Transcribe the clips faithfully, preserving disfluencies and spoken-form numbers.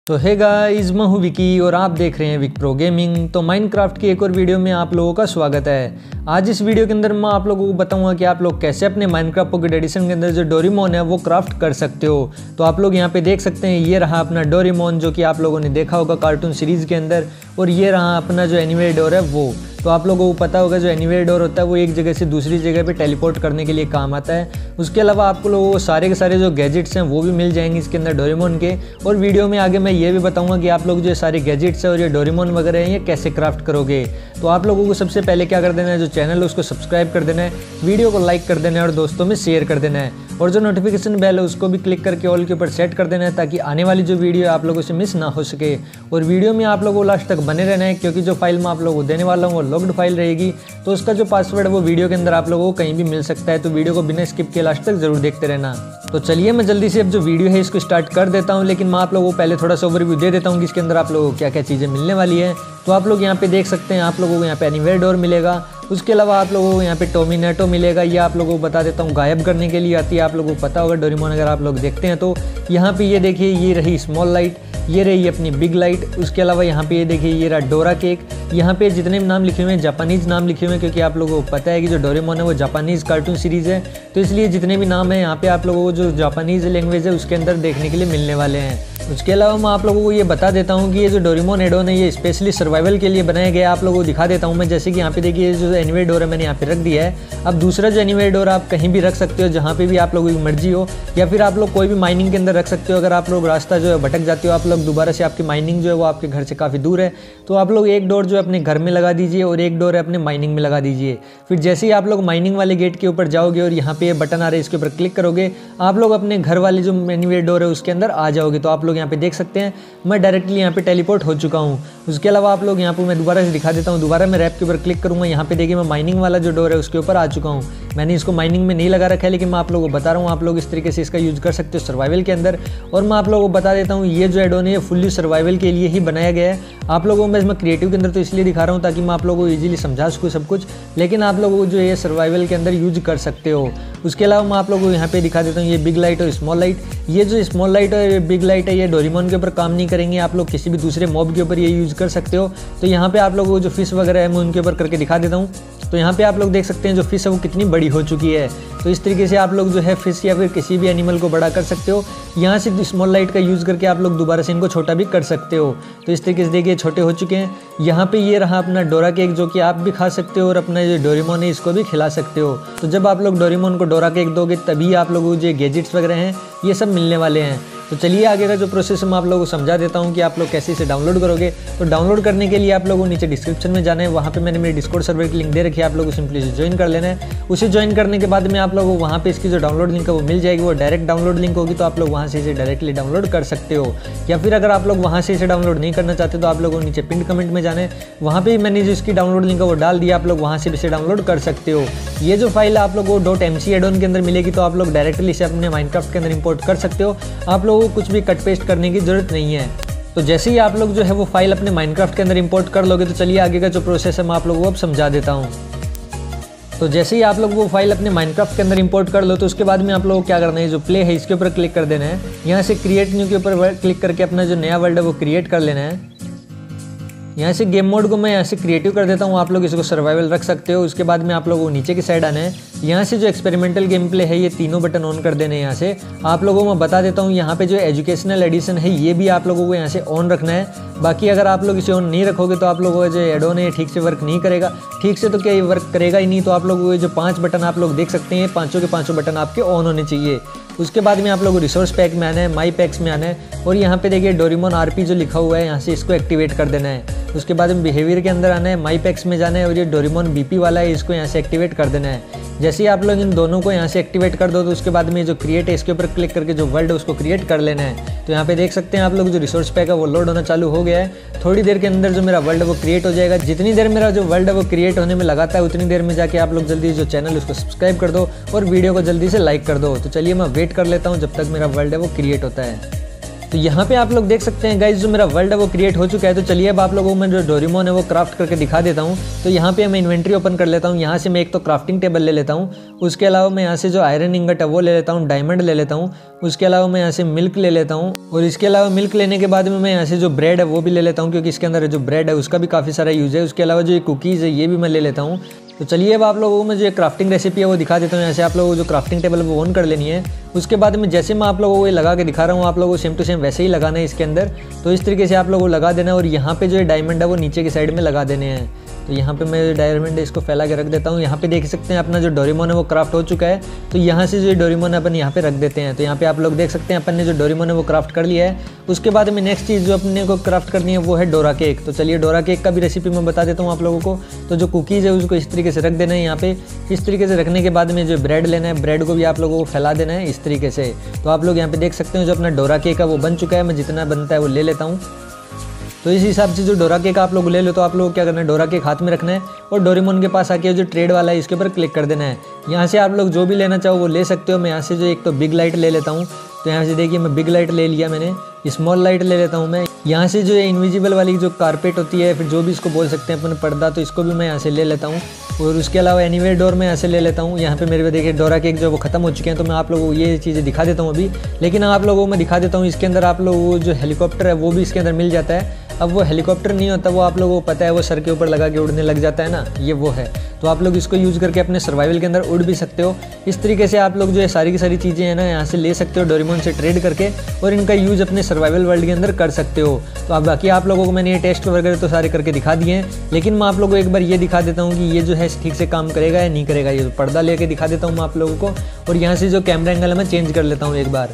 तो hey guys, मैं हूं विकी और आप देख रहे हैं विक प्रो गेमिंग। तो माइनक्राफ्ट की एक और वीडियो में आप लोगों का स्वागत है। आज इस वीडियो के अंदर मैं आप लोगों को बताऊंगा कि आप लोग कैसे अपने माइनक्राफ्ट पॉकेट एडिशन के अंदर जो डोरेमोन है वो क्राफ्ट कर सकते हो। तो आप लोग यहाँ पे देख सकते हैं, ये रहा अपना डोरेमोन जो कि आप लोगों ने देखा होगा कार्टून सीरीज के अंदर, और ये रहा अपना जो एनीवेयर डोर है वो। तो आप लोगों को पता होगा जो एनीवेयर डोर होता है वो एक जगह से दूसरी जगह पे टेलीपोर्ट करने के लिए काम आता है। उसके अलावा आपको लोगों को सारे के सारे जो गैजेट्स हैं वो भी मिल जाएंगे इसके अंदर डोरेमोन के। और वीडियो में आगे मैं ये भी बताऊंगा कि आप लोग जो सारे गैजेट्स हैं और ये डोरेमोन वगैरह हैं ये कैसे क्राफ्ट करोगे। तो आप लोगों को सबसे पहले क्या कर देना है, जो चैनल है उसको सब्सक्राइब कर देना है, वीडियो को लाइक कर देना है और दोस्तों में शेयर कर देना है, और जो नोटिफिकेशन बेल है उसको भी क्लिक करके ऑल के ऊपर सेट कर देना है ताकि आने वाली जो वीडियो है आप लोगों से मिस ना हो सके। और वीडियो में आप लोगों को लास्ट तक बने रहना है क्योंकि जो फाइल मैं आप लोगों को देने वाला हूँ वो लॉक्ड फाइल रहेगी। तो उसका जो पासवर्ड है वो वीडियो के अंदर आप लोगों को कहीं भी मिल सकता है। तो वीडियो को बिना स्किप के लास्ट तक जरूर देखते रहना। तो चलिए मैं जल्दी से अब जो वीडियो है इसको स्टार्ट कर देता हूँ, लेकिन मैं आप लोगों को पहले थोड़ा सा ओवरव्यू दे देता हूँ कि इसके अंदर आप लोगों को क्या क्या चीज़ें मिलने वाली है। तो आप लोग यहाँ पे देख सकते हैं, आप लोगों को यहाँ पे एनीवेयर डोर मिलेगा। उसके अलावा आप लोगों को यहाँ पे टोमिनेटो मिलेगा। ये आप लोगों को बता देता हूँ गायब करने के लिए आती है, आप लोगों को पता होगा डोरेमोन अगर आप लोग देखते हैं तो। यहाँ पे ये देखिए, ये रही स्मॉल लाइट, ये रही अपनी बिग लाइट। उसके अलावा यहाँ पे ये देखिए, ये रहा डोरा केक। यहाँ पे जितने भी नाम लिखे हुए हैं जापानीज़ नाम लिखे हुए हैं क्योंकि आप लोगों को पता है कि जो डोरेमोन है वो जापानीज़ कार्टून सीरीज़ है, तो इसलिए जितने भी नाम हैं यहाँ पे आप लोगों को जो जापानीज़ लैंग्वेज है उसके अंदर देखने के लिए मिलने वाले हैं। उसके अलावा मैं आप लोगों को ये बता देता हूँ कि ये जो डोरेमोन एडोन है ये स्पेशली सर्वाइवल के लिए बनाया गया है। आप लोगों को दिखा देता हूँ मैं, जैसे कि यहाँ पे देखिए जो एनीवेयर डोर है मैंने यहाँ पे रख दिया है। अब दूसरा जो एनीवेयर डोर आप कहीं भी रख सकते हो, जहाँ पे भी आप लोगों की मर्जी हो, या फिर आप लोग कोई भी माइनिंग के अंदर रख सकते हो। अगर आप लोग रास्ता जो है भटक जाते हो, आप लोग दोबारा से आपकी माइनिंग जो है वो आपके घर से काफ़ी दूर है, तो आप लोग एक डोर जो है अपने घर में लगा दीजिए और एक डोर है अपने माइनिंग में लगा दीजिए। फिर जैसे ही आप लोग माइनिंग वाले गेट के ऊपर जाओगे और यहाँ पे ये बटन आ रहा है इसके ऊपर क्लिक करोगे, आप लोग अपने घर वाले जो एनीवेयर डोर है उसके अंदर आ जाओगे। तो आप लोग यहाँ पे देख सकते हैं मैं डायरेक्टली यहाँ पे टेलीपोर्ट हो चुका हूँ। उसके अलावा आप लोग यहाँ पे मैं दोबारा से दिखा देता हूँ, दोबारा मैं रैप के ऊपर क्लिक करूँगा, यहाँ पे देखिए मैं माइनिंग वाला जो डोर है उसके ऊपर आ चुका हूँ। मैंने इसको माइनिंग में नहीं लगा रखा है, लेकिन मैं आप लोगों को बता रहा हूँ आप लोग इस तरीके से इसका यूज़ कर सकते हो सर्वाइवल के अंदर। और मैं आप लोगों को बता देता हूँ ये जो एडोन है ये फुल्ली सर्वाइवल के लिए ही बनाया गया है। आप लोगों को मैं इसमें क्रिएटिव के अंदर तो इसलिए दिखा रहा हूँ ताकि मैं आप लोगों को ईजिली समझा सकूँ सब कुछ, लेकिन आप लोगों को जो ये सर्वाइवल के अंदर यूज कर सकते हो। उसके अलावा मैं आप लोगों को यहाँ पे दिखा देता हूँ ये बिग लाइट और स्मॉल लाइट। ये जो स्मॉल लाइट और बिग लाइट है ये डोरेमोन के ऊपर काम नहीं करेंगे, आप लोग किसी भी दूसरे मॉब के ऊपर ये यूज़ कर सकते हो। तो यहाँ पे आप लोगों को जो फिश वगैरह है मैं उनके ऊपर करके दिखा देता हूँ। तो यहाँ पे आप लोग देख सकते हैं जो फिश है वो कितनी बड़ी हो चुकी है। तो इस तरीके से आप लोग जो है फिश या फिर किसी भी एनिमल को बड़ा कर सकते हो। यहाँ से स्मॉल लाइट का यूज़ करके आप लोग दोबारा से इनको छोटा भी कर सकते हो। तो इस तरीके से देखिए छोटे हो चुके हैं। यहाँ पे ये रहा अपना डोरा केक जो कि आप भी खा सकते हो और अपना जो डोरेमोन है इसको भी खिला सकते हो। तो जब आप लोग डोरेमोन को डोरा केक दोगे तभी आप लोगों को जो गैजेट्स वगैरह हैं ये सब मिलने वाले हैं। तो चलिए आगे का जो प्रोसेस मैं आप लोगों को समझा देता हूँ कि आप लोग कैसे इसे डाउनलोड करोगे। तो डाउनलोड करने के लिए आप लोगों को नीचे डिस्क्रिप्शन में जाना है, वहाँ पे मैंने मेरे डिस्कॉर्ड सर्वर की लिंक दे रखी है, आप लोगों को सिंपली से ज्वाइन कर लेना है। उसे ज्वाइन करने के बाद में आप लोगों को वहाँ पे इसकी जो डाउनलोड लिंक है वो मिल जाएगी, वो डायरेक्ट डाउनलोड लिंक होगी। तो आप लोग वहाँ से इसे डायरेक्टली डाउनलोड कर सकते हो, या फिर अगर आप लोग वहाँ से इसे डाउनलोड नहीं करना चाहते तो आप लोगों को नीचे पिन कमेंट में जाना है, वहाँ पर मैंने जो इसकी डाउनलोड लिंक है वो डाल दिया, आप लोग वहाँ से इसे डाउनलोड कर सकते हो। ये जो फाइल आप लोगों को डॉट एम सी एडोन के अंदर मिलेगी, तो आप लोग डायरेक्टली इसे अपने माइनक्राफ्ट के अंदर इंपोर्ट कर सकते हो। आप लोगों को कुछ भी कट पेस्ट करने की जरूरत नहीं है। तो जैसे ही आप लोग जो है वो फाइल अपने माइनक्राफ्ट के अंदर इंपोर्ट कर लोगे, तो चलिए आगे का जो प्रोसेस है मैं आप लोगों को अब समझा देता हूँ। तो जैसे ही आप लोग वो फाइल अपने माइनक्राफ्ट के अंदर इंपोर्ट कर लो, तो उसके बाद में आप लोगों को क्या करना है, जो प्ले है इसके ऊपर क्लिक कर देना है। यहाँ से क्रिएट न्यू के ऊपर क्लिक करके अपना जो नया वर्ल्ड है वो क्रिएट कर लेना है। यहाँ से गेम मोड को मैं यहाँ से क्रिएटिव कर देता हूँ, आप लोग इसको सर्वाइवल रख सकते हो। उसके बाद में आप लोगों को नीचे की साइड आना है, यहाँ से जो एक्सपेरिमेंटल गेम प्ले है ये तीनों बटन ऑन कर देने हैं। यहाँ से आप लोगों को मैं बता देता हूँ, यहाँ पे जो एजुकेशनल एडिशन है ये भी आप लोगों को यहाँ से ऑन रखना है। बाकी अगर आप लोग इसे ऑन नहीं रखोगे तो आप लोगों का जो एडोन है ठीक से वर्क नहीं करेगा। ठीक से तो क्या ये वर्क करेगा ही नहीं। तो आप लोगों को जो पाँच बटन आप लोग देख सकते हैं, पाँचों के पाँचों बटन आपके ऑन होने चाहिए। उसके बाद में आप लोग रिसोर्स पैक में आना है, माई पैक्स में आना है, और यहाँ पे देखिए डोरेमोन आरपी जो लिखा हुआ है यहाँ से इसको एक्टिवेट कर देना है। उसके बाद में बिहेवियर के अंदर आना है, माई पैक्स में जाना है, और ये डोरेमोन बीपी वाला है इसको यहाँ से एक्टिवेट कर देना है। जैसे ही आप लोग इन दोनों को यहाँ से एक्टिवेट कर दो, तो उसके बाद में जो क्रिएट है इसके ऊपर क्लिक करके जो वर्ल्ड है उसको क्रिएट कर लेना है। तो यहाँ पे देख सकते हैं आप लोग जो रिसोर्स पैक है वो लोड होना चालू हो गया है। थोड़ी देर के अंदर जो मेरा वर्ल्ड है वो क्रिएट हो जाएगा। जितनी देर मेरा जो वर्ल्ड है वो क्रिएट होने में लगाता है, उतनी देर में जाके आप लोग जल्दी जो चैनल उसको सब्सक्राइब कर दो और वीडियो को जल्दी से लाइक कर दो। तो चलिए मैं वेट कर लेता हूँ जब तक मेरा वर्ल्ड है वो क्रिएट होता है। तो यहाँ पे आप लोग देख सकते हैं गाइज जो मेरा वर्ल्ड है वो क्रिएट हो चुका है। तो चलिए अब आप लोगों को मैं जो डोरेमोन है वो क्राफ्ट करके दिखा देता हूँ। तो यहाँ पे मैं इन्वेंट्री ओपन कर लेता हूँ। यहाँ से मैं एक तो क्राफ्टिंग टेबल ले लेता हूँ, उसके अलावा मैं यहाँ से जो आयरन इंगट है वो ले लेता हूँ, डायमंड ले लेता हूँ, उसके अलावा मैं यहाँ से मिल्क ले लेता हूँ, और इसके अलावा मिल्क लेने के बाद में मैं यहाँ से जो ब्रेड है वो भी ले लेता हूँ, क्योंकि इसके अंदर जो ब्रेड है उसका भी काफ़ी सारा यूज़ है। उसके अलावा जो ये कुकीज़ है ये भी मैं ले लेता हूँ। तो चलिए अब आप लोगों को मैं जो क्राफ्टिंग रेसिपी है वो दिखा देता हूँ। यहाँ से आप लोगों को जो क्राफ्टिंग टेबल वो ऑन कर लेनी है। उसके बाद में जैसे मैं आप लोगों को ये लगा के दिखा रहा हूँ, आप लोगों को सेम टू सेम वैसे ही लगाना है इसके अंदर। तो इस तरीके से आप लोगों को लगा देना है, और यहाँ पे जो डायमंड है वो नीचे की साइड में लगा देने हैं। तो यहाँ पे मैं डायमंड इसको फैला के रख देता हूँ। यहाँ पे देख सकते हैं अपना जो डोरेमोन है वो क्राफ्ट हो चुका है। तो यहाँ से जो डोरेमोन अपन यहाँ पे रख देते हैं। तो यहाँ पे आप लोग देख सकते हैं अपन ने जो डोरेमोन है वो क्राफ्ट कर लिया है। उसके बाद में नेक्स्ट चीज़ जो अपने को क्राफ्ट करनी है वो है डोरा केक। तो चलिए डोरा केक का भी रेसिपी मैं बता देता हूँ आप लोगों को। तो जो कुकीज़ है उसको इस तरीके से रख देना है यहाँ पे। इस तरीके से रखने के बाद में जो ब्रेड लेना है, ब्रेड को भी आप लोगों को फैला देना है इस तरीके से। तो आप लोग यहाँ पे देख सकते हैं जो अपना डोरा केक है वो बन चुका है। मैं जितना बनता है वो ले लेता हूँ। तो इस हिसाब से जो डोरा केक आप लोग ले लो, तो आप लोग क्या करना है, डोरा केक हाथ में रखना है और डोरेमोन के पास आके जो ट्रेड वाला है इसके ऊपर क्लिक कर देना है। यहाँ से आप लोग जो भी लेना चाहो वो ले सकते हो। मैं यहाँ से जो एक तो बिग लाइट ले लेता हूँ। तो यहाँ से देखिए मैं बिग लाइट ले लिया, मैंने स्मॉल लाइट ले लेता हूँ मैं। यहाँ से जो इनविजिबल वाली जो कारपेट होती है, फिर जो भी इसको बोल सकते हैं अपन पर्दा, तो इसको भी मैं यहाँ से ले लेता हूँ। और उसके अलावा एनीवेयर डोर मैं यहाँ से ले लेता हूँ। यहाँ पे मेरे को देखिए डोरा केक जो वो खत्म हो चुके हैं। तो मैं आप लोगों को ये चीज़ें दिखा देता हूँ अभी। लेकिन आप लोगों को मैं दिखा देता हूँ इसके अंदर आप लोगों को जो हेलीकॉप्टर है वो भी इसके अंदर मिल जाता है। अब वो हेलीकॉप्टर नहीं होता, वो आप लोगों को पता है, वो सर के ऊपर लगा के उड़ने लग जाता है ना, ये वो है। तो आप लोग इसको यूज़ करके अपने सर्वाइवल के अंदर उड़ भी सकते हो। इस तरीके से आप लोग जो है सारी की सारी चीज़ें हैं ना यहाँ से ले सकते हो डोरेमोन से ट्रेड करके, और इनका यूज़ अपने सर्वाइवल वर्ल्ड के अंदर कर सकते हो। तो अब बाकी आप लोगों को मैंने ये टेस्ट वगैरह तो सारे करके दिखा दिए हैं, लेकिन मैं आप लोगों को एक बार ये दिखा देता हूँ कि ये जो है ठीक से काम करेगा या नहीं करेगा। ये पर्दा लेके दिखा देता हूँ मैं आप लोगों को, और यहाँ से जो कैमरा एंगल है मैं चेंज कर लेता हूँ एक बार।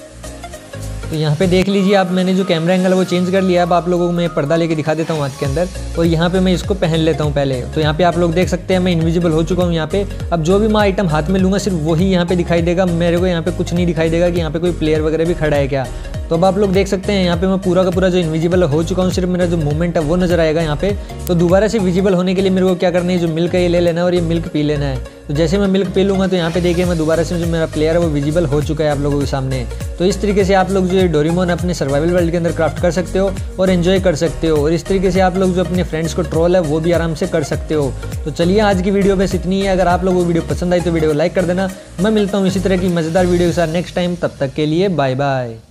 तो यहाँ पे देख लीजिए आप, मैंने जो कैमरा एंगल है वो चेंज कर लिया। अब आप लोगों को मैं पर्दा लेके दिखा देता हूँ हाथ के अंदर, और यहाँ पे मैं इसको पहन लेता हूँ पहले। तो यहाँ पे आप लोग देख सकते हैं मैं इनविजिबल हो चुका हूँ यहाँ पे। अब जो भी मैं आइटम हाथ में लूँगा सिर्फ वही यहाँ पे दिखाई देगा, मेरे को यहाँ पे कुछ नहीं दिखाई देगा कि यहाँ पे कोई प्लेयर वगैरह भी खड़ा है क्या। तो अब आप लोग देख सकते हैं यहाँ पे मैं पूरा का पूरा जो इनविजिबल हो चुका हूँ, सिर्फ मेरा जो मूवमेंट है वो नजर आएगा यहाँ पे। तो दोबारा से विजिबल होने के लिए मेरे को क्या करना है, जो मिल्क है ये ले लेना है और ये मिल्क पी लेना है। तो जैसे मैं मिल्क पी लूँगा तो यहाँ पे देखिए मैं दोबारा से जो मेरा प्लेयर है वो विजिबल हो चुका है आप लोगों के सामने। तो इस तरीके से आप लोग जो डोरेमोन अपने सर्वाइवल वर्ल्ड के अंदर क्राफ्ट कर सकते हो और एंजॉय कर सकते हो, और इस तरीके से आप लोग जो अपने फ्रेंड्स को ट्रोल है वो भी आराम से कर सकते हो। तो चलिए आज की वीडियो बस इतनी है। अगर आप लोगों को वीडियो पसंद आई तो वीडियो को लाइक कर देना। मैं मिलता हूँ इसी तरह की मज़ेदार वीडियो के साथ नेक्स्ट टाइम, तब तक के लिए बाय बाय।